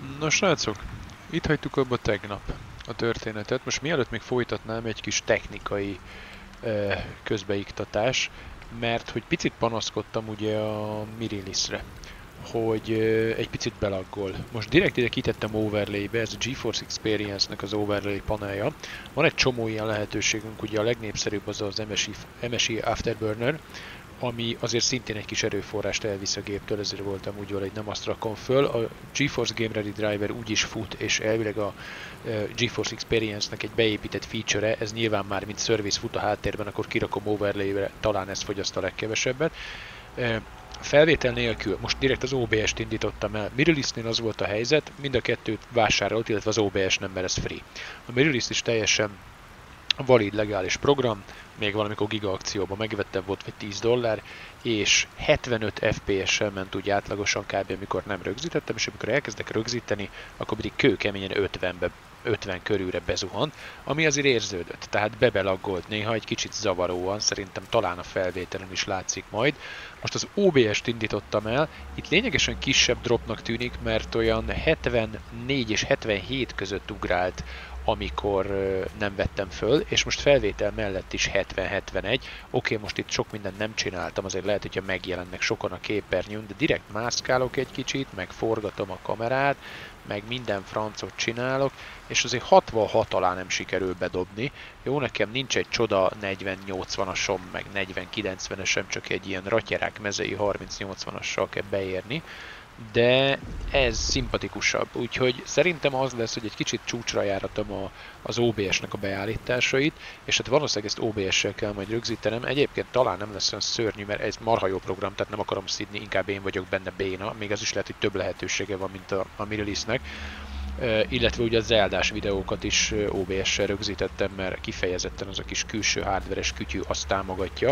Na srácok, itt hagytuk abba tegnap a történetet. Most mielőtt még folytatnám, egy kis technikai közbeiktatás, mert hogy picit panaszkodtam ugye a Mirilisre, hogy egy picit belaggol. Most direkt ide kitettem overlaybe, ez a GeForce Experience-nek az overlay panelja. Van egy csomó ilyen lehetőségünk, ugye a legnépszerűbb az az MSI Afterburner, ami azért szintén egy kis erőforrást elvisz a géptől, ezért voltam úgy vele, hogy nem azt rakom föl. A GeForce Game Ready Driver úgy is fut, és elvileg a GeForce Experience-nek egy beépített feature-e, ez nyilván már mint service fut a háttérben, akkor kirakom overlay-re, talán ez fogyaszt a legkevesebbet. Felvétel nélkül, most direkt az OBS-t indítottam el. Mirilisnél az volt a helyzet, mind a kettőt vásárolt, illetve az OBS nem, mert ez free. A Mirilis is teljesen valid, legális program, még valamikor giga akcióban megvettem, volt vagy $10, és 75 FPS-sel ment úgy átlagosan kb. Amikor nem rögzítettem, és amikor elkezdek rögzíteni, akkor pedig kőkeményen 50 körülre bezuhant, ami azért érződött, tehát bebelaggolt néha egy kicsit zavaróan, szerintem talán a felvételen is látszik majd. Most az OBS-t indítottam el, itt lényegesen kisebb dropnak tűnik, mert olyan 74 és 77 között ugrált, amikor nem vettem föl, és most felvétel mellett is 70-71. Oké, most itt sok mindent nem csináltam, azért lehet, hogyha megjelennek sokan a képernyőn, de direkt mászkálok egy kicsit, meg forgatom a kamerát, meg minden francot csinálok, és azért 66 alá nem sikerül bedobni. Jó, nekem nincs egy csoda 40-80-asom, meg 40-90-esem, csak egy ilyen ratyerák mezei 30-80-assal kell beérni, de ez szimpatikusabb, úgyhogy szerintem az lesz, hogy egy kicsit csúcsra járatom az OBS-nek a beállításait, és hát valószínűleg ezt OBS-sel kell majd rögzítenem. Egyébként talán nem lesz olyan szörnyű, mert ez marha jó program, tehát nem akarom szidni, inkább én vagyok benne béna, még az is lehet, hogy több lehetősége van, mint a Mirilisnek. Illetve ugye a Zeldás videókat is OBS-sel rögzítettem, mert kifejezetten az a kis külső hardveres kütyű azt támogatja.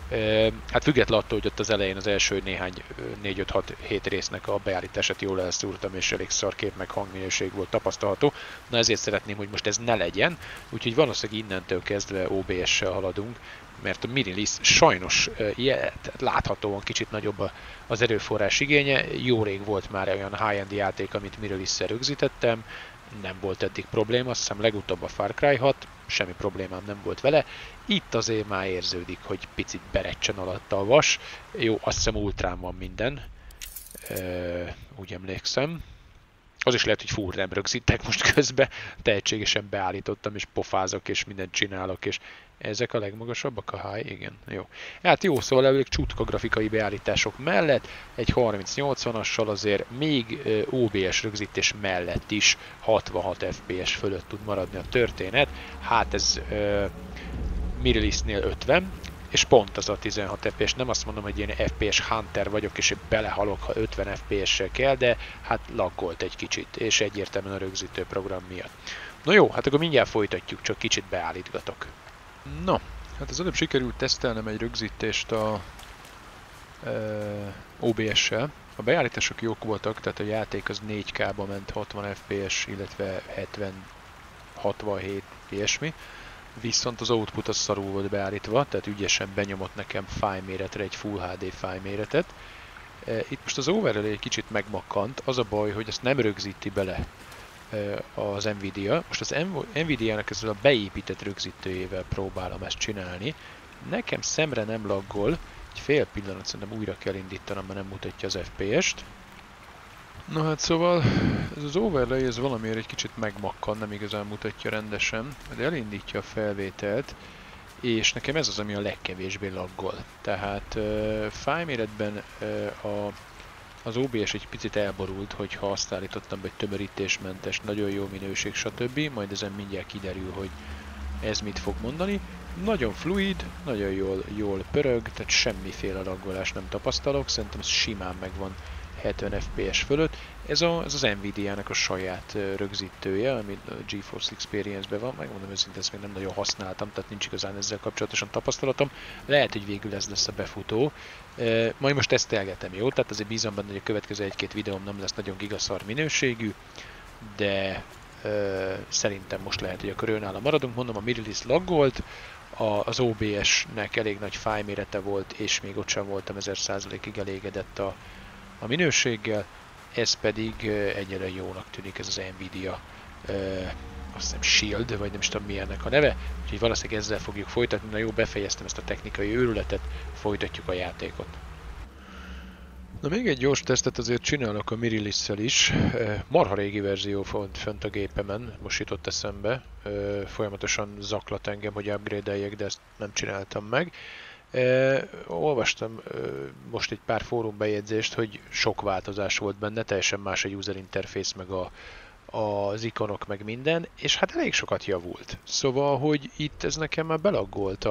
Hát függetlenül attól, hogy ott az elején az első néhány 4-5-6-7 résznek a beállítását jól elszúrtam, és elég szar kép meg hangminőség volt tapasztalható. Na ezért szeretném, hogy most ez ne legyen, úgyhogy valószínűleg innentől kezdve OBS-sel haladunk, mert a Mirilis sajnos láthatóan kicsit nagyobb az erőforrás igénye. Jó rég volt már olyan high-end játék, amit Mirilisszel rögzítettem, nem volt eddig probléma, azt hiszem legutóbb a Far Cry 6, semmi problémám nem volt vele. Itt azért már érződik, hogy picit berecsen alatta a vas. Jó, azt hiszem ultrán van minden, úgy emlékszem. Az is lehet, hogy fúr nem rögzítek most közben, tehetségesen beállítottam, és pofázok, és mindent csinálok, és ezek a legmagasabbak a high, igen, jó. Hát jó, szóval elég csutka grafikai beállítások mellett, egy 3080-assal azért még OBS rögzítés mellett is 66 FPS fölött tud maradni a történet. Hát ez Mirilisnél 50, és pont az a 16 FPS, nem azt mondom, hogy én FPS hunter vagyok, és belehalok, ha 50 FPS-sel kell, de hát laggolt egy kicsit, és egyértelműen a rögzítő program miatt. No jó, hát akkor mindjárt folytatjuk, csak kicsit beállítgatok. No, hát az előbb sikerült tesztelnem egy rögzítést a OBS-sel. A beállítások jók voltak, tehát a játék az 4K-ba ment 60 FPS, illetve 70-67 ilyesmi. Viszont az output az szarul volt beállítva, tehát ügyesen benyomott nekem fájlméretre egy Full HD fájlméretet. Itt most az overlay egy kicsit megmakkant, az a baj, hogy ezt nem rögzíti bele az Nvidia. Most az Nvidia-nek ezzel a beépített rögzítőjével próbálom ezt csinálni. Nekem szemre nem laggol, egy fél pillanat szerintem újra kell indítanom, mert nem mutatja az FPS-t. Na hát szóval ez az overlay ez valamiért egy kicsit megmakkan, nem igazán mutatja rendesen, de elindítja a felvételt, és nekem ez az, ami a legkevésbé laggol. Tehát fájlméretben az OBS egy picit elborult, hogyha azt állítottam be, hogy tömörítésmentes, nagyon jó minőség, stb. Majd ezen mindjárt kiderül, hogy ez mit fog mondani. Nagyon fluid, nagyon jól pörög, tehát semmiféle laggolás nem tapasztalok, szerintem ez simán megvan 70 FPS fölött. Ez az Nvidia-nek a saját rögzítője, ami a GeForce Experience-ben van, megmondom őszintén, ezt még nem nagyon használtam, tehát nincs igazán ezzel kapcsolatosan tapasztalatom. Lehet, hogy végül ez lesz a befutó. Majd most tesztelgetem, jó? Tehát azért bízom benne, hogy a következő egy-két videóm nem lesz nagyon gigaszar minőségű, de szerintem most lehet, hogy a körülnála maradunk. Mondom, a Mirilis laggolt, az OBS-nek elég nagy fájlmérete volt, és még ott sem voltam 1000%-ig elégedett a minőséggel. ez pedig egyre jónak tűnik, ez az Nvidia azt hiszem Shield, vagy nem is tudom mi ennek a neve, úgyhogy valószínűleg ezzel fogjuk folytatni. Na jó, befejeztem ezt a technikai őrületet, folytatjuk a játékot. Na még egy gyors tesztet azért csinálok a Miriliss-szel is. Marha régi verzió fönt a gépemen, most jutott eszembe. Folyamatosan zaklat engem, hogy upgrade-eljek, de ezt nem csináltam meg. Olvastam most egy pár fórum bejegyzést, hogy sok változás volt benne, teljesen más a user interface, meg az ikonok, meg minden, és hát elég sokat javult. Szóval, hogy itt ez nekem már belaggolt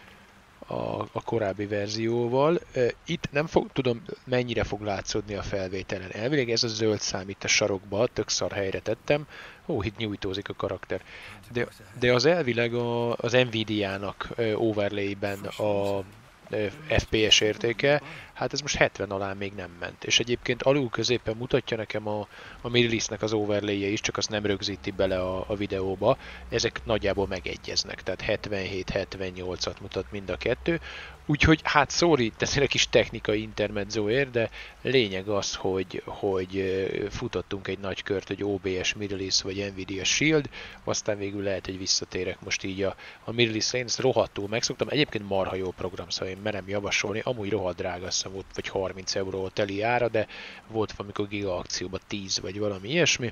a korábbi verzióval. Itt nem tudom, mennyire fog látszódni a felvételen. Elvileg ez a zöld szám itt a sarokba, tök szar helyre tettem. Ó, itt nyújtózik a karakter. De az elvileg az Nvidia-nak overlay-ben a FPS értéke, hát ez most 70 alá még nem ment. És egyébként alul középen mutatja nekem a Miriliss-nek az overlay-je is, csak azt nem rögzíti bele a videóba. Ezek nagyjából megegyeznek, tehát 77-78-at mutat mind a kettő. Úgyhogy hát sorry, tesznek is technikai intermedzóért, de lényeg az, hogy futottunk egy nagy kört, hogy OBS Miriliss vagy Nvidia Shield, aztán végül lehet, hogy visszatérek most így a Miriliss-re. Én ezt rohadtul megszoktam, egyébként marha jó program, szóval én merem javasolni, amúgy rohadt drága, azt volt, vagy 30 euró teli ára, de volt valamikor giga akcióban 10 vagy valami ilyesmi.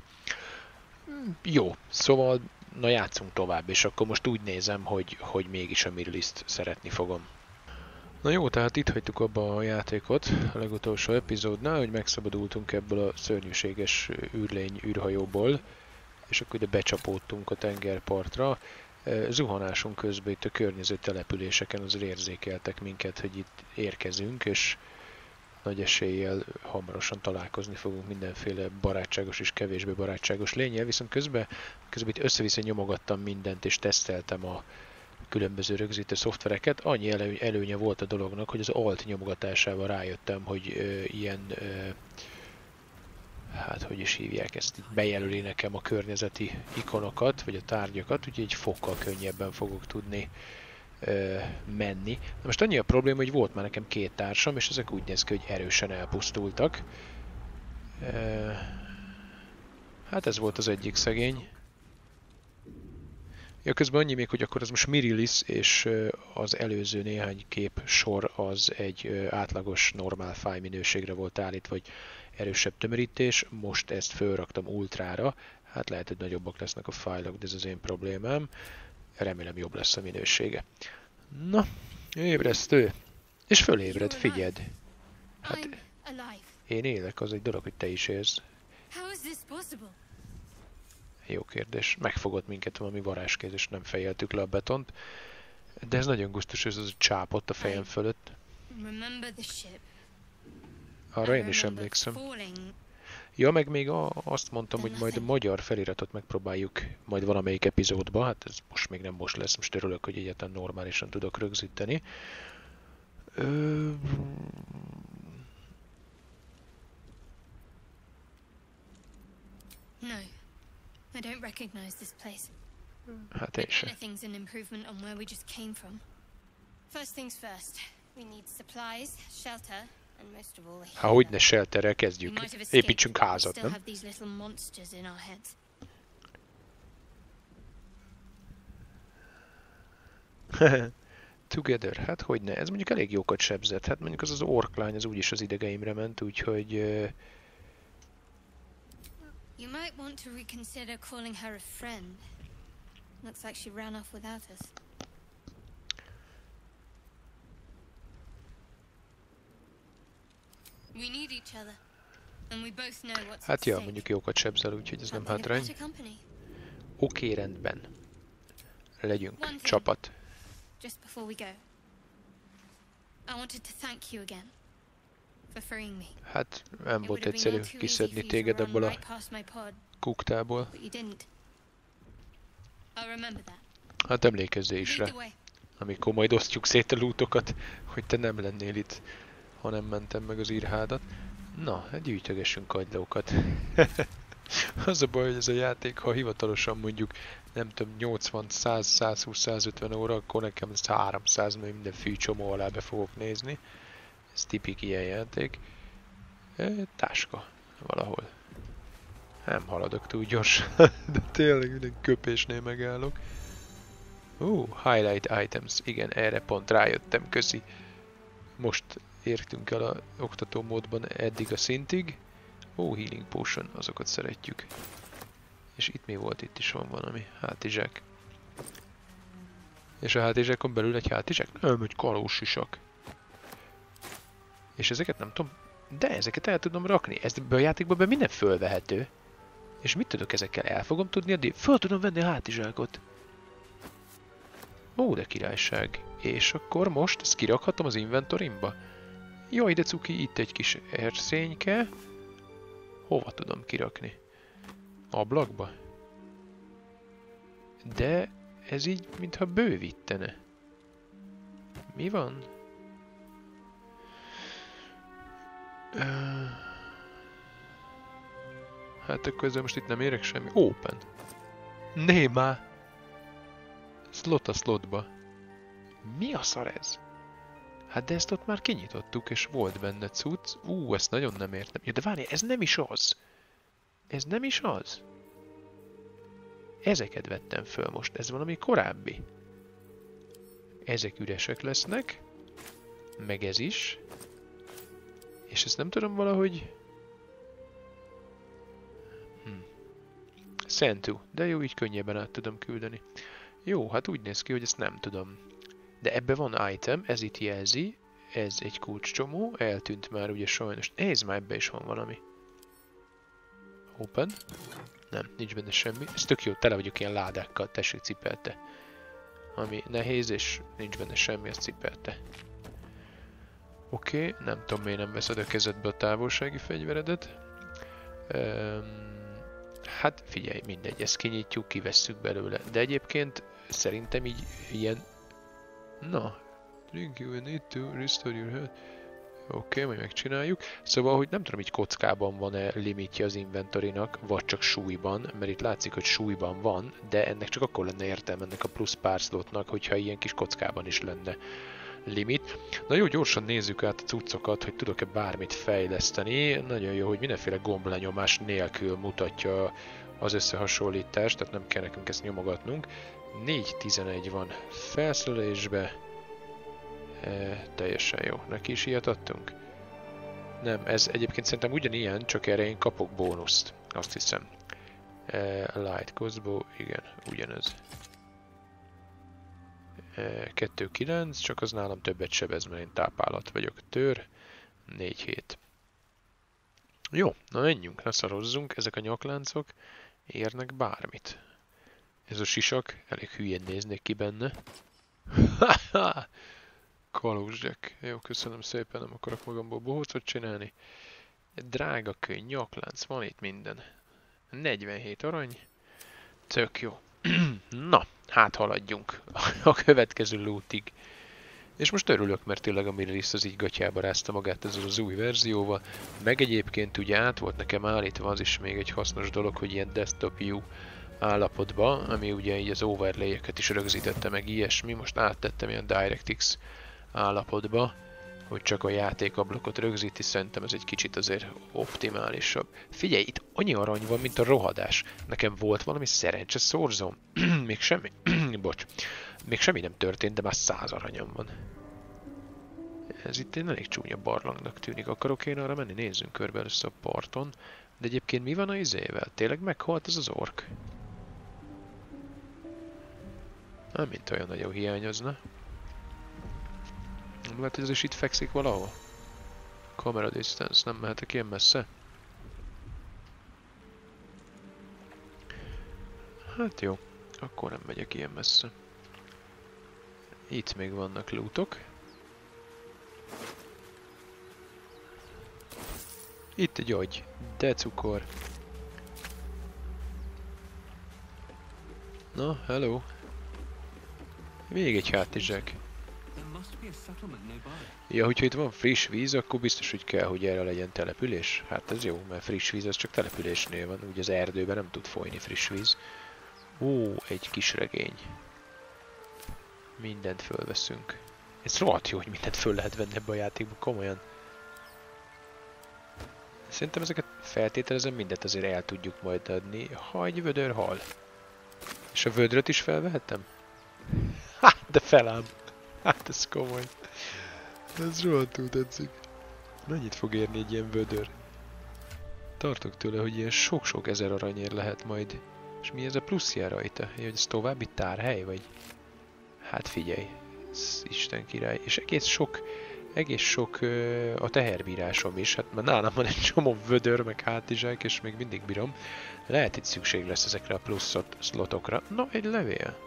Jó, szóval na játszunk tovább, és akkor most úgy nézem, hogy mégis a Miriliss-t szeretni fogom. Na jó, tehát itt hagytuk abba a játékot a legutolsó epizódnál, hogy megszabadultunk ebből a szörnyűséges űrhajóból, és akkor ide becsapódtunk a tengerpartra. Zuhanásunk közben itt a környező településeken azért érzékeltek minket, hogy itt érkezünk, és nagy eséllyel hamarosan találkozni fogunk mindenféle barátságos és kevésbé barátságos lényel, viszont közben itt össze-vissza nyomogattam mindent, és teszteltem a különböző rögzítő szoftvereket. Annyi előnye volt a dolognak, hogy az Alt nyomogatásával rájöttem, hogy hát hogy is hívják ezt, bejelöli nekem a környezeti ikonokat, vagy a tárgyakat, úgyhogy egy fokkal könnyebben fogok tudni menni. Na most annyi a probléma, hogy volt már nekem 2 társam, és ezek úgy néz ki, hogy erősen elpusztultak. Hát ez volt az egyik szegény. Ja, közben annyi még, hogy akkor ez most Miriliss, és az előző néhány kép sor az egy átlagos, normál fájlminőségre volt állítva, vagy erősebb tömörítés. Most ezt fölraktam ultrára, hát lehet, hogy nagyobbak lesznek a fájlok, de ez az én problémám. Remélem jobb lesz a minősége. Na, ébresztő! És fölébred, figyeld! Hát én élek, az egy dolog, hogy te is élsz. Jó kérdés. Megfogott minket valami varázskéz, és nem fejeltük le a betont. De ez nagyon gusztus, ez az a csáp ott a fejem fölött. Arra én is emlékszem. Ja, meg még azt mondtam, hogy majd a magyar feliratot megpróbáljuk majd valamelyik epizódba. Hát ez most még nem most lesz, most örülök, hogy egyáltalán normálisan tudok rögzíteni. No. I don't recognize this place. Hát én sem. Anything's an improvement on where we just came from. First things first. We need supplies, shelter, and most of all. Ha hogy ne shelterrel kezdjük. Építsünk házat, nem? Together, hát hogy ne? Ez mondjuk elég jókat sebzett. Hát mondjuk az orklány az úgyis az idegeimre ment, úgyhogy... You might want to reconsider calling her a friend. Looks like she ran off without us. We need each other, and we both know what's hát ja, mondjuk jókat sebzel, úgyhogy ez nem hátrány. Oké, rendben. Legyünk csapat. Just before we go, I wanted to thank you again. Hát nem volt egyszerű kiszedni téged ebből a kuktából. Hát emlékezzél is rá, amikor majd osztjuk szét a lootokat, hogy te nem lennél itt, ha nem mentem meg az írhádat. Na, hát gyűjtögessünk kagylókat. Az a baj, hogy ez a játék, ha hivatalosan mondjuk, nem tudom, 80, 100, 120, 150 óra, akkor nekem ez 300, mert minden fűcsomó alá be fogok nézni. Ez tipik ilyen játék. Táska. Valahol. Nem haladok túl gyorsan, de tényleg minden köpésnél megállok. Highlight items. Igen, erre pont rájöttem, köszi. Most értünk el a oktató módban eddig a szintig. Healing potion, azokat szeretjük. És itt mi volt? Itt is van valami. Hátizsák. És a hátizsákon belül egy hátizsák? Nem, egy kalósisak. És ezeket nem tudom... De ezeket el tudom rakni. Ebben a játékban minden fölvehető. És mit tudok ezekkel? El fogom tudni adni? Föl tudom venni a hátizsákot. De királyság. És akkor most ezt kirakhatom az inventorimba? Jaj, de cuki, itt egy kis erszényke. Hova tudom kirakni? Ablakba? De ez így, mintha bővítene. Mi van? Hát akkor ezzel most itt nem érek semmi. Open. Né már! Slot a slotba. Mi a szar ez? Hát de ezt ott már kinyitottuk, és volt benne cucc. Ezt nagyon nem értem. Ja, de várj, ez nem is az. Ez nem is az. Ezeket vettem föl most. Ez valami korábbi. Ezek üresek lesznek. Meg ez is. És ezt nem tudom valahogy... Szentú. De jó, így könnyebben át tudom küldeni. Jó, hát úgy néz ki, hogy ezt nem tudom. De ebbe van item, ez itt jelzi. Ez egy kulcscsomó. Eltűnt már ugye sajnos. Nézd már, ebbe is van valami. Open. Nem, nincs benne semmi. Ez tök jó, tele vagyok ilyen ládákkal, tessék, cipelte. Ami nehéz, és nincs benne semmi, azt cipelte. Oké, nem tudom, miért nem veszed a kezedbe a távolsági fegyveredet. Hát figyelj, mindegy, ezt kinyitjuk, kivesszük belőle. De egyébként szerintem így ilyen... Na, drink you need to restore your health. Oké, majd megcsináljuk. Szóval, hogy nem tudom, hogy kockában van-e limitje az inventorinak, vagy csak súlyban, mert itt látszik, hogy súlyban van, de ennek csak akkor lenne értelme ennek a plusz pár slotnak, hogyha ilyen kis kockában is lenne limit. Na jó, gyorsan nézzük át a cuccokat, hogy tudok-e bármit fejleszteni. Nagyon jó, hogy mindenféle gomblenyomás nélkül mutatja az összehasonlítást, tehát nem kell nekünk ezt nyomogatnunk. 4.11 van felszerelésbe. Teljesen jó. Neki is ilyet adtunk? Nem, ez egyébként szerintem ugyanilyen, csak erre én kapok bónuszt. Azt hiszem. Light crossbow, igen, ugyanez. 2.9, csak az nálam többet sebez, mert én tápálat vagyok. Tör, 4.7. Jó, na menjünk, ne szarozzunk, ezek a nyakláncok érnek bármit. Ez a sisak, elég hülyén néznék ki benne. Haha! Kalózsek. Jó, köszönöm szépen, nem akarok magamból bohócot csinálni. Drága könyv, nyaklánc, van itt minden. 47 arany. Tök jó. Na, hát haladjunk a következő lootig. És most örülök, mert tényleg a Mirilis az így gatyába rázta magát ezzel az új verzióval. Meg egyébként ugye át volt nekem állítva, az is még egy hasznos dolog, hogy ilyen desktop view állapotba, ami ugye így az overlay-eket is rögzítette meg ilyesmi. Most áttettem ilyen DirectX állapotba, hogy csak a játékablakot rögzíti, szerintem ez egy kicsit azért optimálisabb. Figyelj, itt annyi arany van, mint a rohadás. Nekem volt valami szerencse szorzom. Még semmi... Bocs. Még semmi nem történt, de már 100 aranyam van. Ez itt egy elég csúnya barlangnak tűnik. Akarok én arra menni? Nézzünk körbe először a parton. De egyébként mi van a izével? Tényleg meghalt ez az ork? Nem, mint olyan nagyon hiányozna. Lehet, hogy ez is itt fekszik valahol. Camera distance, nem mehetek ilyen messze? Hát jó, akkor nem megyek ilyen messze. Itt még vannak lootok. Itt egy agy, de cukor. Na, hello. Még egy hátizsák. Ja, hogyha itt van friss víz, akkor biztos, hogy kell, hogy erre legyen település. Hát ez jó, mert friss víz az csak településnél van. Ugye az erdőben nem tud folyni friss víz. Ó, egy kis regény. Mindent fölveszünk. Ez rohadt jó, hogy mindent föl lehet venni ebbe a játékba, komolyan. Szerintem ezeket feltételezem mindet azért el tudjuk majd adni, ha egy vödör hal. És a vödröt is felvehetem? Hát, de felám! Hát ez komoly. Ez rohadtul tetszik. Mennyit fog érni egy ilyen vödör? Tartok tőle, hogy ilyen sok-sok ezer aranyér lehet majd. És mi ez a plusz jár rajta? Hogy ez további tárhely, vagy? Hát figyelj. Ez Isten király. És egész sok a teherbírásom is. Hát már nálam van egy csomó vödör, meg hátizsák, és még mindig bírom. Lehet itt szükség lesz ezekre a plusz szlotokra. Na, egy levél.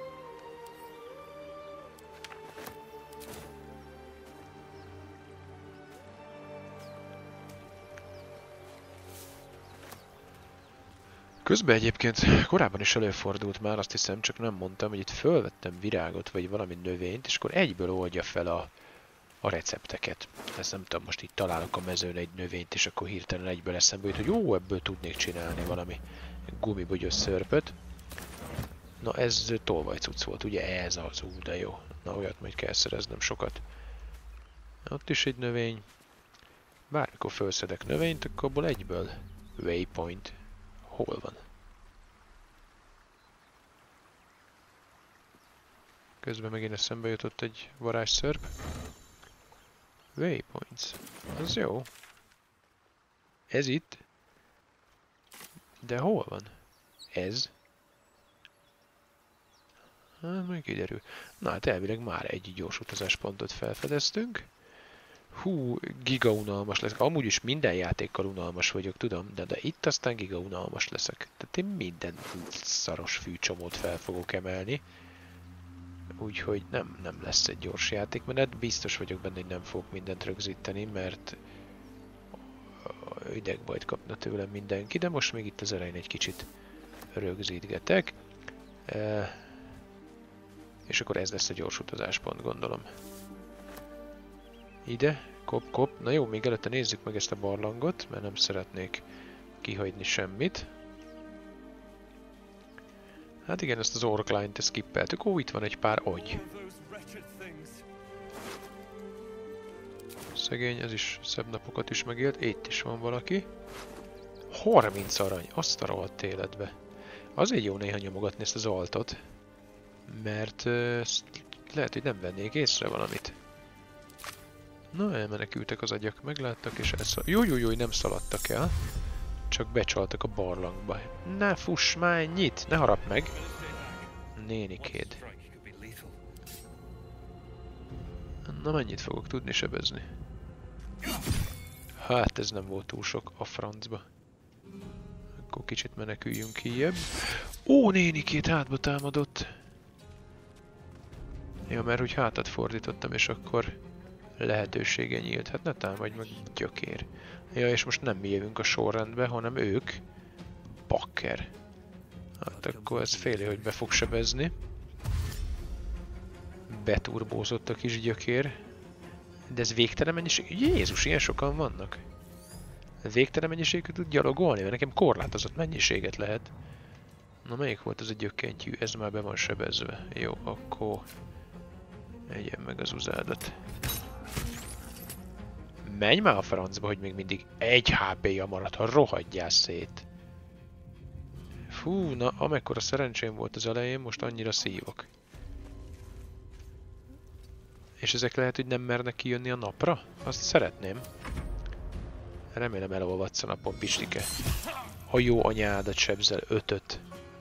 Közben egyébként korábban is előfordult már, azt hiszem, csak nem mondtam, hogy itt fölvettem virágot, vagy valami növényt, és akkor egyből oldja fel a recepteket. Ezt nem tudom, most itt találok a mezőn egy növényt, és akkor hirtelen egyből eszembe jut, hogy jó, ebből tudnék csinálni valami gumibogyos szörpöt. Na ez tolvajcuc volt, ugye ez az, de jó. Na olyat majd kell szereznem sokat. Ott is egy növény. Bármikor felszedek növényt, akkor abból egyből waypoint. Hol van? Közben megint eszembe jutott egy varázsszörp. Waypoints. Az jó. Ez itt. De hol van? Ez. Hát majd kiderül. Na hát elvileg már egy gyors utazáspontot felfedeztünk. Hú, giga unalmas leszek. Amúgy is minden játékkal unalmas vagyok, tudom, de itt aztán giga unalmas leszek. Tehát én minden szaros fűcsomót fel fogok emelni. Úgyhogy nem lesz egy gyors játékmenet. Biztos vagyok benne, hogy nem fogok mindent rögzíteni, mert idegbajt kapna tőlem mindenki, de most még itt az elején egy kicsit rögzítgetek. És akkor ez lesz a gyors utazáspont, gondolom. Ide, kop. Na jó, még előtte nézzük meg ezt a barlangot, mert nem szeretnék kihagyni semmit. Hát igen, ezt az orkline-t skippeltük. Ó, itt van egy pár agy. Szegény, ez is szebb napokat is megélt. Itt is van valaki. 30 arany, azt a rohadt életbe. Azért jó néha nyomogatni ezt az altot. Mert lehet, hogy nem vennék észre valamit. Na, elmenekültek az agyak, megláttak és Jó, nem szaladtak el. Csak becsaltak a barlangba. Ne fuss már ennyit, ne harap meg! Nénikéd. Na, mennyit fogok tudni sebezni? Hát ez nem volt túl sok a francba. Akkor kicsit meneküljünk kijebb. Ó, nénikét hátba támadott! Ja, mert úgy hátat fordítottam, és akkor lehetősége nyílt. Hát ne támadj meg, gyökér. Ja, és most nem mi jövünk a sorrendbe, hanem ők. Bakker. Hát akkor ez féli, hogy be fog sebezni. Beturbózott a kis gyökér. De ez végtelen mennyiség? Jézus, ilyen sokan vannak. Végtelen mennyiségű tud gyalogolni, mert nekem korlátozott mennyiséget lehet. Na, melyik volt ez a gyökkentyű? Ez már be van sebezve. Jó, akkor egyen meg az uzádat. Menj már a francba, hogy még mindig 1 HP-ja maradt, ha rohadjál szét. Fú, na amekkora szerencsém volt az elején, most annyira szívok. És ezek lehet, hogy nem mernek kijönni a napra? Azt szeretném. Remélem elolvadsz a napon, Pistike. A jó anyádat sebzel 5-öt.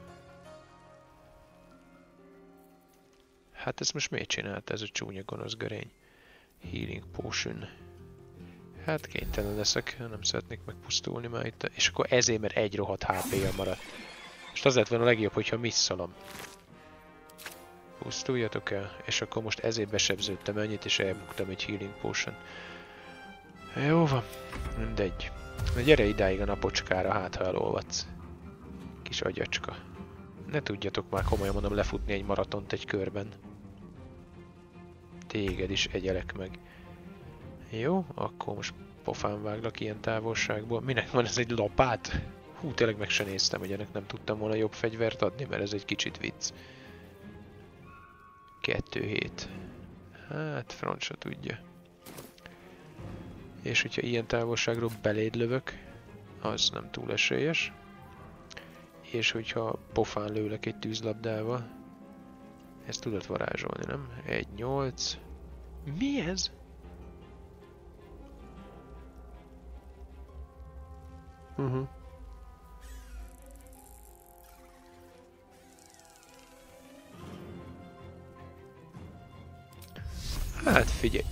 Hát ezt most miért csinálta ez a csúnya gonosz görény? Healing Potion. Hát kénytelen leszek, nem szeretnék megpusztulni már itt. És akkor ezért, mert 1 rohadt HP-ja maradt. Most az lett volna a legjobb, hogyha misszalom. Pusztuljatok el, és akkor most ezért besebződtem ennyit, és elbuktam egy Healing Potion. Jó van, mindegy. Na gyere idáig a napocskára, hát ha elolvadsz. Kis agyacska. Ne tudjatok már komolyan mondom lefutni egy maratont egy körben. Téged is egyelek meg. Jó, akkor most pofán váglak ilyen távolságból. Minek van ez egy lapát? Hú, tényleg meg se néztem, hogy ennek nem tudtam volna jobb fegyvert adni, mert ez egy kicsit vicc. 2 hét. Hát, francia tudja. És hogyha ilyen távolságról beléd lövök, az nem túl esélyes. És hogyha pofán lőlek egy tűzlabdával, ezt tudod varázsolni, nem? 1-8. Mi ez? Hát figyelj.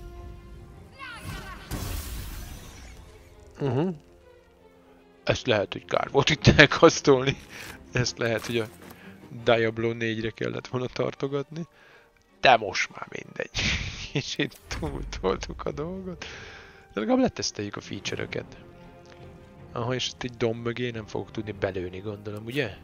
Ezt lehet, hogy kár volt itt elkasztolni. Ezt lehet, hogy a Diablo 4-re kellett volna tartogatni. De most már mindegy. És itt túltoltuk a dolgot. De legalább leteszteljük a feature-öket. Aha, és itt egy domb mögé nem fogok tudni belőni, gondolom, ugye?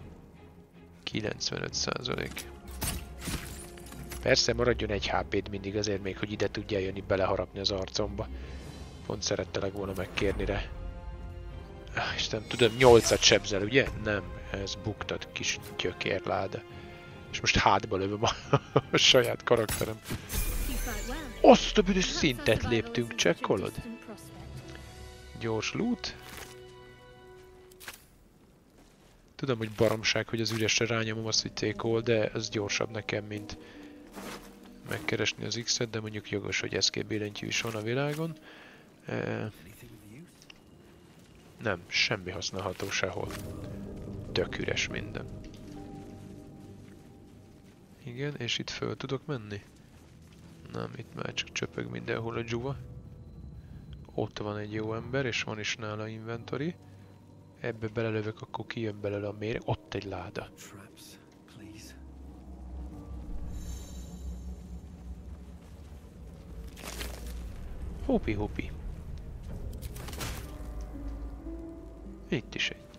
95%. Persze, maradjon egy HP-d mindig azért még, hogy ide tudjál jönni beleharapni az arcomba. Pont szerettelek volna megkérni rá. Isten, tudom, 8-at sebzel, ugye? Nem, ez buktad, kis gyökérláda. És most hátba lövöm a saját karakterem. Azt a büdös szintet léptünk, csekkolod? Gyors loot. Tudom, hogy baromság, hogy az üresre rányomom azt, hogy take all, de ez gyorsabb nekem, mint megkeresni az X-et, de mondjuk jogos, hogy escape billentyű is van a világon. Nem, semmi használható sehol. Tök üres minden. Igen, és itt föl tudok menni? Nem, itt már csak csöpög mindenhol a dzsuva. Ott van egy jó ember, és van is nála inventory. Ebbe belelövök, akkor kijön belőle a méreg. Ott egy láda. Hopi. Itt is egy.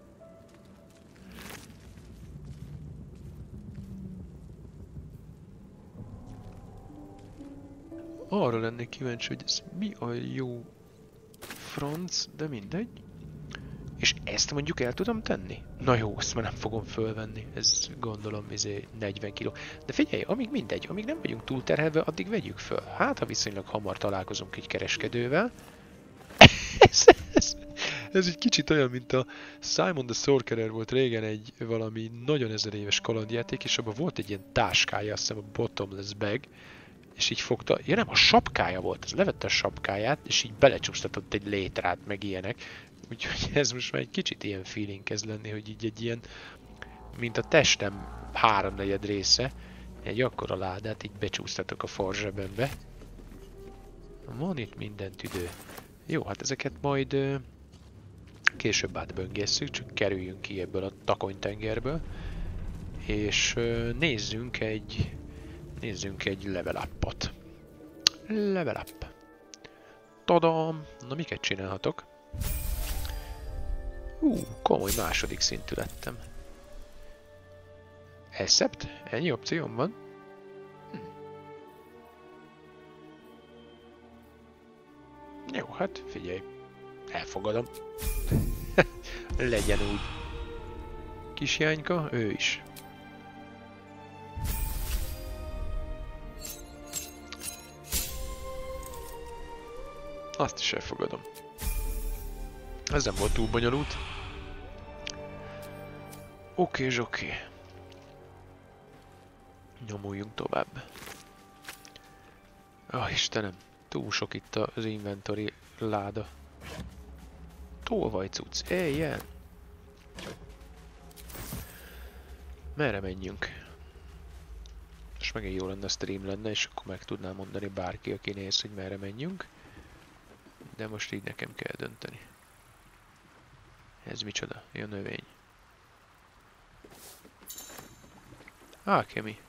Arra lennék kíváncsi, hogy ez mi a jó franc, de mindegy. És ezt mondjuk el tudom tenni? Na jó, ezt már nem fogom fölvenni. Ez gondolom 40 kg. De figyelj, amíg mindegy, amíg nem vagyunk túlterhelve, addig vegyük föl. Hát, ha viszonylag hamar találkozunk egy kereskedővel. Ez egy kicsit olyan, mint a Simon the Sorcerer volt régen egy valami nagyon ezeréves kalandjáték, és abban volt egy ilyen táskája, azt hiszem a Bottomless Bag, és így fogta, ja nem, a sapkája volt, az levette a sapkáját, és így belecsúsztatott egy létrát, meg ilyenek. Úgyhogy ez most már egy kicsit ilyen feeling kezd lenni, hogy így egy ilyen, mint a testem 3/4 része, egy akkora ládát így becsúsztatok a farzsebembe. Van itt minden tüdő. Jó, hát ezeket majd később átböngészünk, csak kerüljünk ki ebből a takonytengerből. És nézzünk egy level up-ot. Level up. Tadam! Na, miket csinálhatok? Komoly második szintű lettem. Accept? Ennyi opcióm van? Jó, hát figyelj. Elfogadom. Legyen úgy. Kisjányka, ő is. Azt is elfogadom. Ez nem volt túl bonyolult. Oké. Nyomuljunk tovább. Istenem, túl sok itt az inventory láda. Tolvaj cucc, éljen! Merre menjünk? És megint jó lenne a stream lenne, és akkor meg tudnám mondani bárki, aki néz, hogy merre menjünk. De most így nekem kell dönteni. Ez micsoda? Jó növény. Alchemy.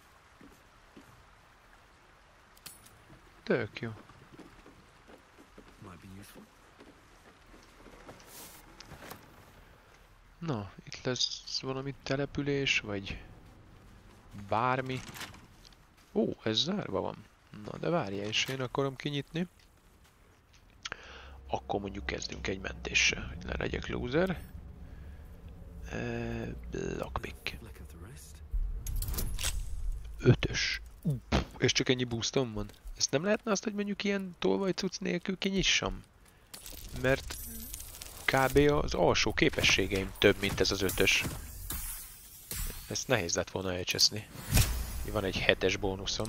Tök jó. Na, itt lesz valami település, vagy bármi. Ó, ez zárva van. Na, de várjál, és én akarom kinyitni. Akkor mondjuk kezdünk egy mentéssel, hogy ne legyek loser. Lockpick. 5-ös. És csak ennyi boostom van? Ezt nem lehetne azt, hogy mondjuk ilyen tolvajcuc nélkül kinyissam? Mert kb. Az alsó képességeim több, mint ez az 5-ös. Ezt nehéz lett volna elcseszni. Van egy 7-es bónuszom.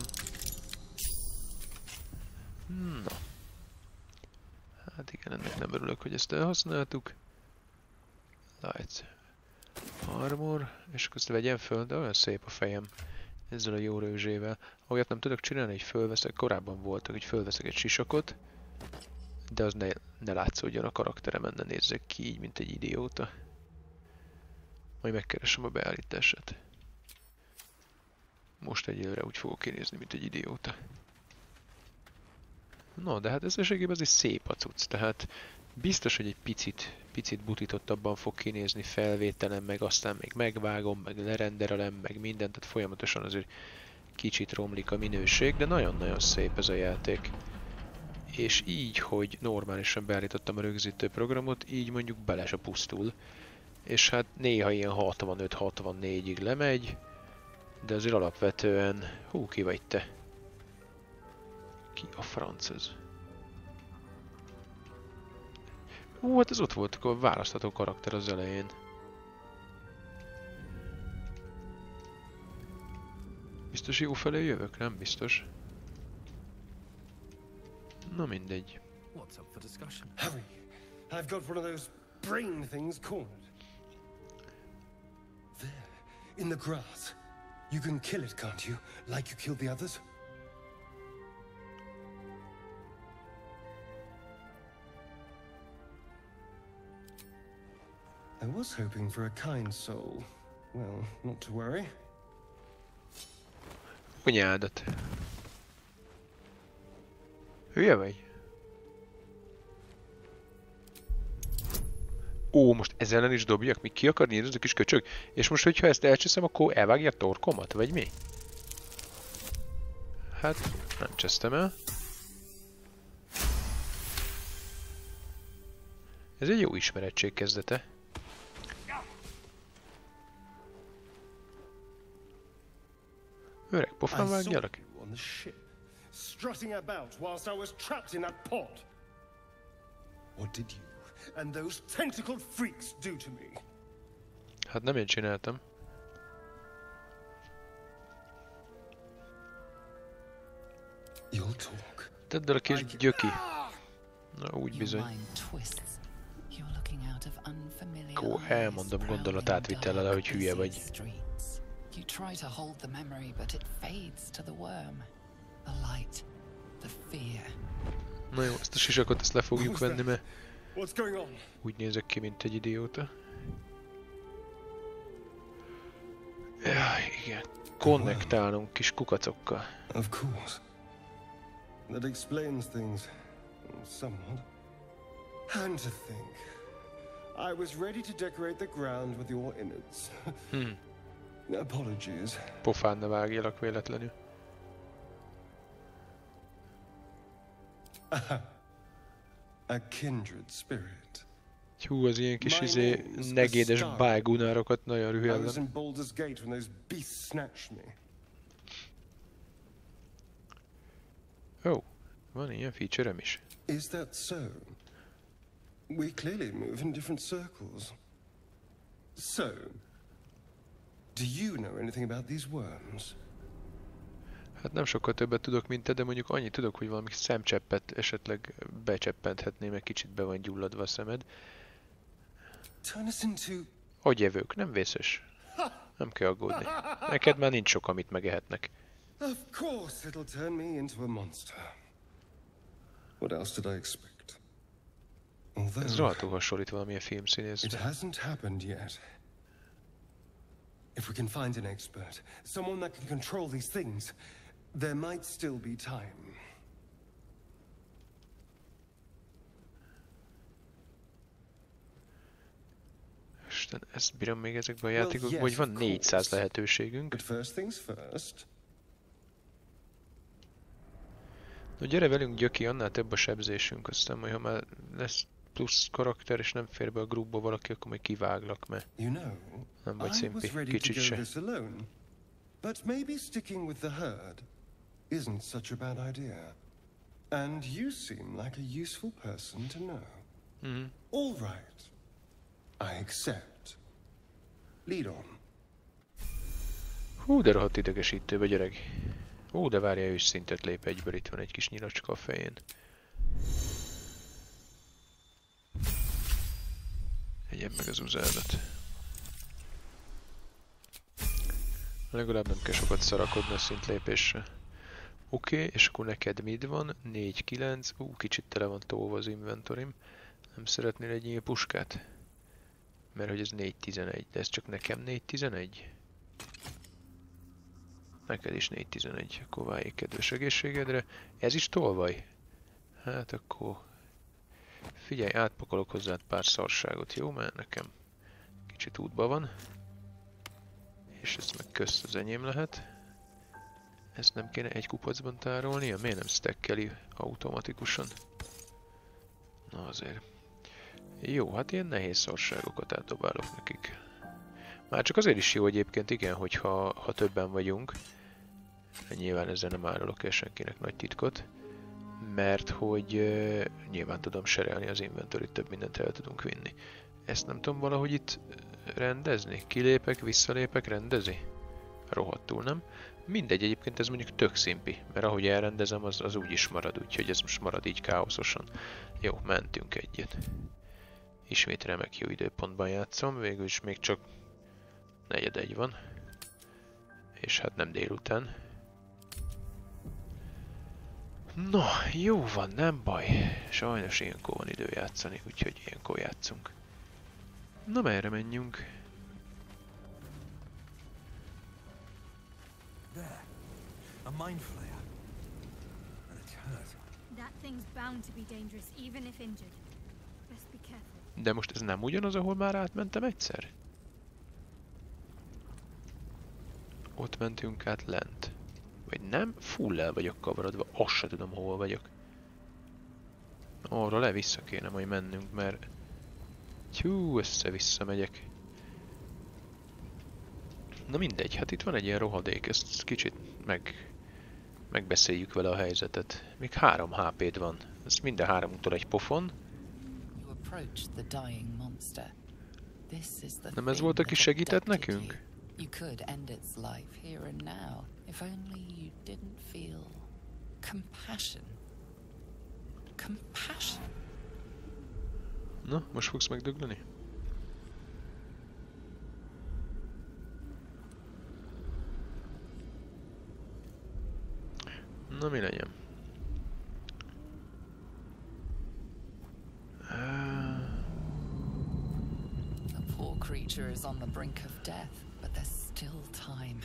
Na. Hát igen, ennek nem örülök, hogy ezt elhasználtuk. Light. Armor. És akkor ezt vegyem föl, de olyan szép a fejem. Ezzel a jó rőzsével. Olyat nem tudok csinálni, hogy fölveszek. Korábban voltak, hogy fölveszek egy sisakot. De az ne látszódjon a karakteremen, ne nézzek ki így, mint egy idióta. Majd megkeresem a beállítását. Most egyelőre úgy fogok kinézni, mint egy idióta. No, de hát összességében ez egy szép a cucc, tehát biztos, hogy egy picit butítottabban fog kinézni felvételen, meg aztán még megvágom, meg lerenderelem, meg mindent, tehát folyamatosan azért kicsit romlik a minőség, de nagyon-nagyon szép ez a játék. És így, hogy normálisan beállítottam a rögzítő programot, így mondjuk bele se pusztul. És hát néha ilyen 65-64-ig lemegy, de azért alapvetően... Hú, ki vagy te? Ki a franc ez? Hú, hát ez ott volt a választható karakter az elején. Biztos jó felé jövök? Nem biztos. Na mindegy. What's up for discussion? Harry, I've got one of those brain things cornered. There, in the grass. You can kill it, can't you? Like you killed the others? I was hoping for a kind soul. Well, not to worry. Anyádat. Hülye vagy? Ó, most ezzel ellen is dobjak? Mi ki akar nézni, ez a kis köcsög? És most, hogyha ezt elcseszem, akkor elvágja a torkomat? Vagy mi? Hát, nem csesztem el. Ez egy jó ismerettség kezdete. Öreg pofán vágjalak? Strutting about whilst I was trapped in that pod. What did you and those tentacled freaks do to me? Hát nem én csináltam. You'll talk. Tedd el a kis gyöki. Na úgy bizony. Akkor elmondom gondolatátvitellel, hogy hülye vagy. You try to hold the memory, but it fades to the worm. The light, the fear. Na jó, ezt a sisakot ezt le fogjuk venni, mert What's going on? úgy nézek ki, mint egy idióta. Ja, igen. Konnektálunk kis kukacokkal. Of course. That explains things somewhat. And to think, I was ready to decorate the ground with your innards. Apologies. Pofán ne vágjalak véletlenül. A kindred spirit. Hú, az ilyen kis negédes bájgunárokat nagyon I was rühellem. in Baldur's Gate when those beasts snatched me. Ó, van ilyen feature-em is. Is that so? We clearly move in different circles. So, do you know anything about these worms? Hát nem sokkal többet tudok, mint te, de mondjuk annyit tudok, hogy valami szemcseppet esetleg becseppenthetném, mert kicsit be van gyulladva a szemed. Turn us into... Agyevők, nem vészes. Nem kell aggódni. Neked már nincs sok, amit megehetnek. Of course it'll turn me into a monster. What else did I expect? Ez Although rohadtul hasonlít valamilyen it filmszínészre. hasn't happened yet. If we can find an expert, someone that can control these things, there might still be time. Isten, ezt bírom még ezekben a játékokban, hogy van 400 lehetőségünk. But first things first. Na gyere velünk, Gyöki, annál több a sebzésünk, aztán majd ha már lesz plusz karakter és nem fér be a groupba valaki, akkor majd kiváglak, mert You know, nem vagy I was szimpi, ready to kicsit go se. this alone, but maybe sticking with the herd. isn't such a bad idea. And you seem like a useful person to know. All right. I accept. Lead on. Hú, de rohadt idegesítő vagy öreg. Ó, de várja, ő is szintet lép egyből, itt van egy kis nyilacska a fején. Egyéb meg az uzádat. Legalább nem kell sokat szarakodni a szintlépésre. Oké, és akkor neked mid van? 4-9. Kicsit tele van tolva az inventorim. Nem szeretnél egy ilyen puskát? Mert hogy ez 4-11, de ez csak nekem 4-11? Neked is 4-11, akkor váljék kedves egészségedre. Ez is tolvaj? Hát akkor... Figyelj, átpakolok hozzád pár szarságot, jó? Mert nekem kicsit útban van. És ezt meg közt az enyém lehet. Ezt nem kéne egy kupacban tárolnia? Miért nem stackeli automatikusan? Na azért. Jó, hát ilyen nehéz szarságokat átdobálok nekik. Már csak azért is jó egyébként, igen, hogyha többen vagyunk. Nyilván ezzel nem árulok el senkinek nagy titkot. Mert hogy nyilván tudom serelni az inventory, több mindent el tudunk vinni. Ezt nem tudom valahogy itt rendezni? Kilépek, visszalépek, rendezi? Rohadtul, nem? Mindegy, egyébként ez mondjuk tök szimpi, mert ahogy elrendezem, az úgy is marad, úgyhogy ez most marad így káoszosan. Jó, mentünk egyet. Ismét remek jó időpontban játszom, végül is még csak 4:01 van. És hát nem délután. No, jó van, nem baj. Sajnos ilyenkor van idő játszani, úgyhogy ilyenkor játszunk. Na, merre menjünk? There, a mind flayer. And it's hurt. That thing's bound to be dangerous, even if injured. Best be careful. De most ez nem ugyanaz, ahol már átmentem egyszer? Ott mentünk át lent. Vagy nem? Full el vagyok kavarodva, azt se tudom, hol vagyok. Arra le-vissza kéne majd mennünk, mert... Tyú, össze-vissza megyek. Na mindegy, hát itt van egy ilyen rohadék, ezt kicsit megbeszéljük vele a helyzetet. Még 3 HP-d van, ez minden 3-unktól egy pofon. Nem ez volt, aki segített nekünk? You could end its life here and now, if only you didn't feel compassion. Compassion. Na, most fogsz megdögleni? Na, mi legyen? The poor creature is on the brink of death, but there's still time.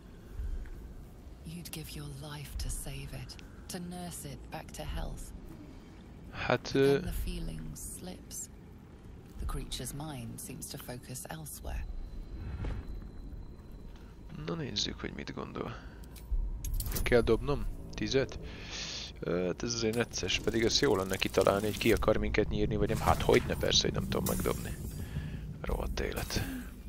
You'd give your life to save it, to nurse it back to health. Hát... Then the feeling slips. The creature's mind seems to focus elsewhere. Na nézzük, hogy mit gondol. Kell dobnom? 10-et? Hát ez azért necces, pedig ez jó lenne kitalálni, hogy ki akar minket nyírni, vagy nem. Hát hogyne, persze, hogy nem tudom megdobni. Rohadt élet.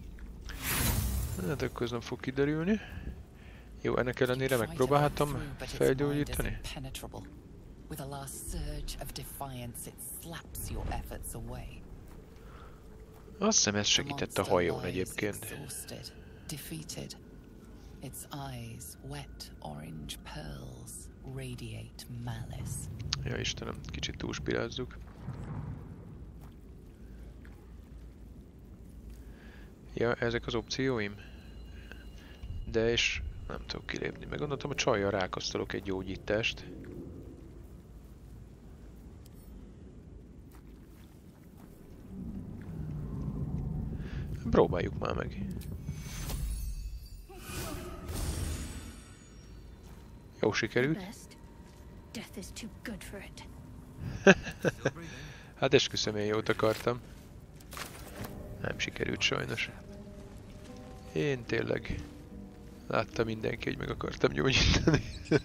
Hát akkor ez nem fog kiderülni. Jó, ennek ellenére megpróbálhatom felgyógyítani. With a last surge of defiance, it slaps your efforts away. Azt hiszem ez segített a hajón egyébként. Defeated. Its eyes, wet orange pearls, radiate malice. Ja Istenem, kicsit túlspirázzuk. Ja, ezek az opcióim. De és nem tudok kilépni. Meggondoltam, a csajjal rákasztolok egy gyógyítást. Próbáljuk már meg. Jó sikerült. Hát esküszöm, én jót akartam. Nem sikerült sajnos. Én tényleg látta mindenki, hogy meg akartam gyógyítani.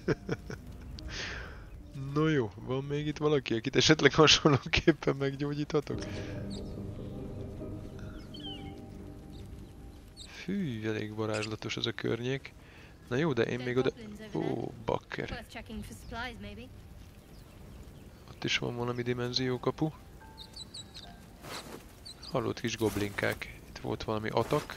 No jó, van még itt valaki, akit esetleg hasonlóképpen meggyógyíthatok? Fű, elég varázslatos ez a környék. Na jó, de én Dead még oda... goblins over there. Ó, bakker. Worth checking for supplies, maybe. Ott is van valami dimenziókapu. Hallott kis goblinkák. Itt volt valami atak.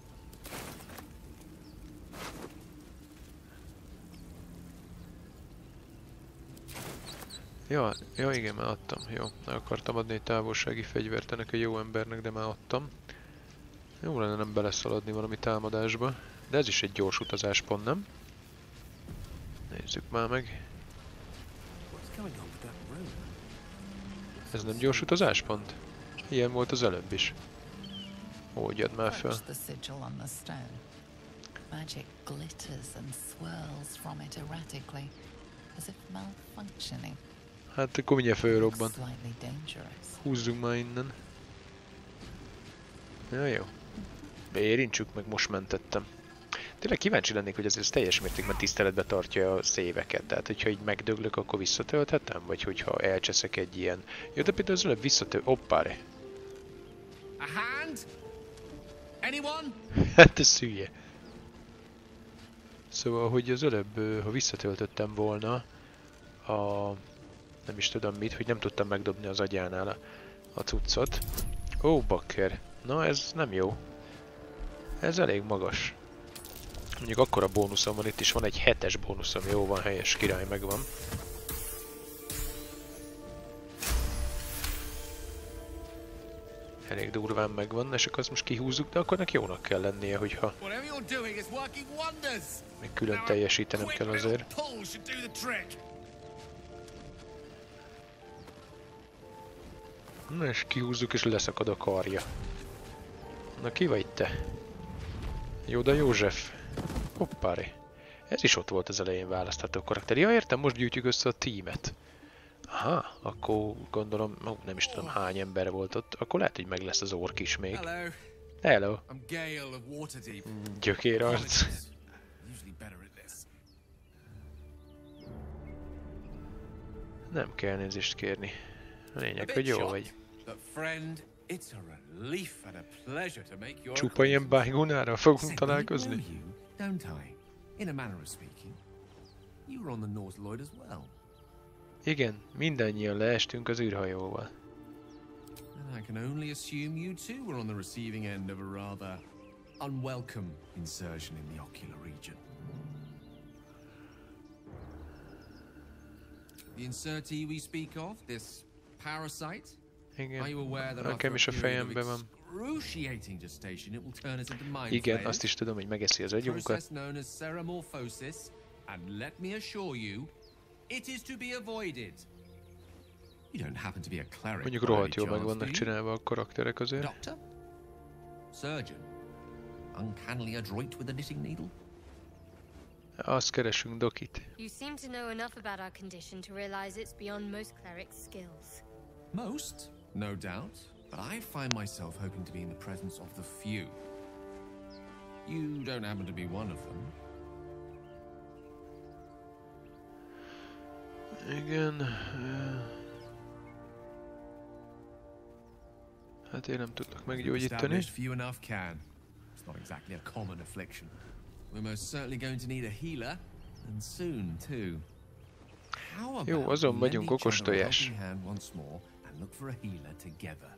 Ja, igen, már adtam. Jó, meg akartam adni egy távolsági fegyvert ennek a jó embernek, de már adtam. Jó lenne nem beleszaladni valami támadásba. De ez is egy gyors utazáspont, nem? Nézzük már meg. Ez nem gyors utazáspont? Ilyen volt az előbb is. Oldjad már fel. Approach the sigil on the stone. Magic glitters and swirls from it erratically, as if malfunctioning. Hát akkor mindjárt fölrobban. Slightly dangerous. Húzzunk már innen. Ja, jó. Érintsük meg, most mentettem. Tényleg kíváncsi lennék, hogy ez teljes mértékben tiszteletbe tartja a széveket. Tehát, hogyha így megdöglök, akkor visszatölthetem? Vagy hogyha elcseszek egy ilyen... Jó, de például az előbb Oppáre. A hand? Anyone? Hát ez hülye. Szóval, hogy az előbb, ha visszatöltöttem volna a... nem is tudom mit, hogy nem tudtam megdobni az agyánál a cuccot. Ó, bakker. Na, ez nem jó. Ez elég magas. Mondjuk akkora bónuszom van, itt is van egy 7-es bónuszom, jó van, helyes, király, megvan. Elég durván megvan, és akkor azt most kihúzzuk, de akkor neki jónak kell lennie, hogyha még külön teljesítenem kell azért. Na és kihúzzuk, és leszakad a karja. Na ki vagy te? Jóda József. Hoppári. Ez is ott volt az elején választható karakter. Ja, értem, most gyűjtjük össze a tímet. Aha, akkor gondolom, nem is tudom hány ember volt ott. Akkor lehet, hogy meg lesz az ork is még. Hello. Hello. I'm Gale of Waterdeep. Gyökérarc. Usually better at this. Nem kell elnézést kérni. A lényeg, hogy jó vagy. But friend, it's a relief and a pleasure to make your Csupa ilyen bájgónára fogunk Know találkozni? you, don't I? In a manner of speaking. You were on the North Lloyd as well. Igen, mindannyian leestünk az űrhajóval. And I can only assume you too were on the receiving end of a rather unwelcome insertion in the ocular region. The insertee we speak of, this parasite, are you Igen, aware that after nekem a is a period of fejembe van. excruciating gestation it will turn us into mind Igen, flayers? azt is tudom, hogy megeszi az agyunkat. Process known as ceramorphosis, and let me assure you, it is to be avoided. You don't happen to be a cleric. Mondjuk by rohadt any jól meg chance, vannak do you? csinálva a karakterek azért. Doctor? Surgeon? Uncannily adroit with a knitting needle? Azt keresünk Dokit. You seem to know enough about our condition to realize it's beyond most clerics' skills. Most, no doubt, but I find myself hoping to be in the presence of the few. You don't happen to be one of them. Igen. Hát én nem tudok meggyógyítani. Established few enough can. It's not exactly a common affliction. We're most certainly going to need a healer, and soon too. How about Jó, azon we vagyunk, lend each okos other a tojás. helping hand once more and look for a healer together.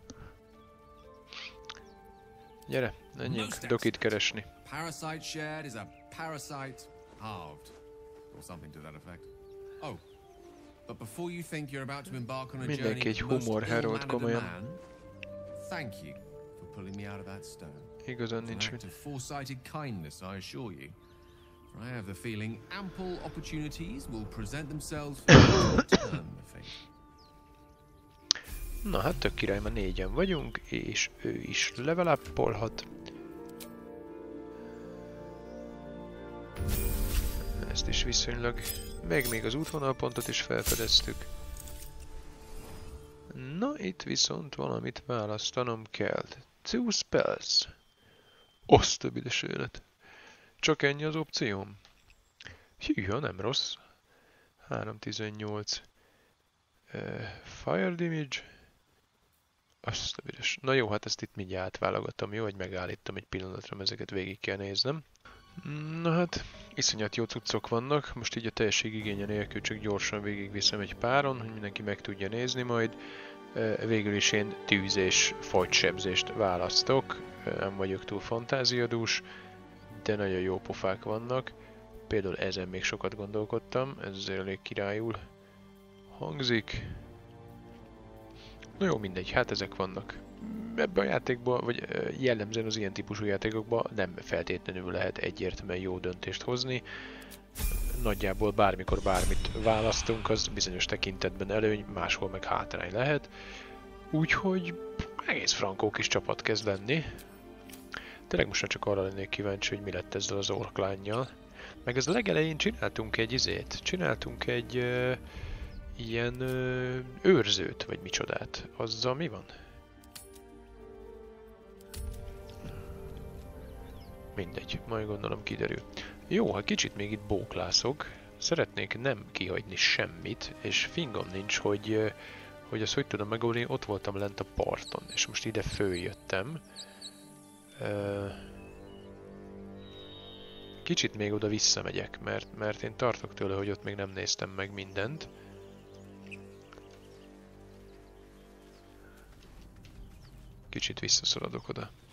Gyere, menjünk Dokit keresni. Parasite shared is a parasite halved, or something to that effect. Oh, but before you think you're about to embark on a journey Mindenki egy with the most humor Harold, ill-mannered a komolyan. man, thank you for pulling me out of that stone. Igazán An nincs act mit. of foresighted kindness, I assure you. For I have the feeling ample opportunities will present themselves for you to turn the fate. Na hát tök király, már 4-en vagyunk, és ő is level up-olhat. Ezt is viszonylag. Még az útvonalpontot is felfedeztük. Na, itt viszont valamit választanom kell. 2 spells. Azt a büdös élet. Csak ennyi az opcióm? Hűha, nem rossz. 318. Fire damage. Azt a büdös. Na jó, hát ezt itt mindjárt átválogatom, jó? Hogy megállítom egy pillanatra, ezeket végig kell néznem. Na hát, iszonyat jó cuccok vannak, most így a teljesség igénye nélkül csak gyorsan végigviszem egy páron, hogy mindenki meg tudja nézni majd. Végül is én tűz és fagysebzést választok, nem vagyok túl fantáziadús, de nagyon jó pofák vannak. Például ezen még sokat gondolkodtam, ez azért elég királyul hangzik. Na jó, mindegy, hát ezek vannak. Ebben a játékban, vagy jellemzően az ilyen típusú játékokban nem feltétlenül lehet egyértelműen jó döntést hozni. Nagyjából bármikor bármit választunk, az bizonyos tekintetben előny, máshol meg hátrány lehet. Úgyhogy egész frankó kis csapat kezd lenni. Tényleg most csak arra lennék kíváncsi, hogy mi lett ezzel az orklánnyal. Meg az legelején csináltunk egy ilyen őrzőt, vagy micsodát. Azzal mi van? Mindegy, majd gondolom kiderül. Jó, ha kicsit még itt bóklászok, szeretnék nem kihagyni semmit, és fingom nincs, hogy azt hogy tudom megoldani, ott voltam lent a parton, és most ide följöttem. Kicsit még oda visszamegyek, mert én tartok tőle, hogy ott még nem néztem meg mindent. Kicsit visszaszaladok oda.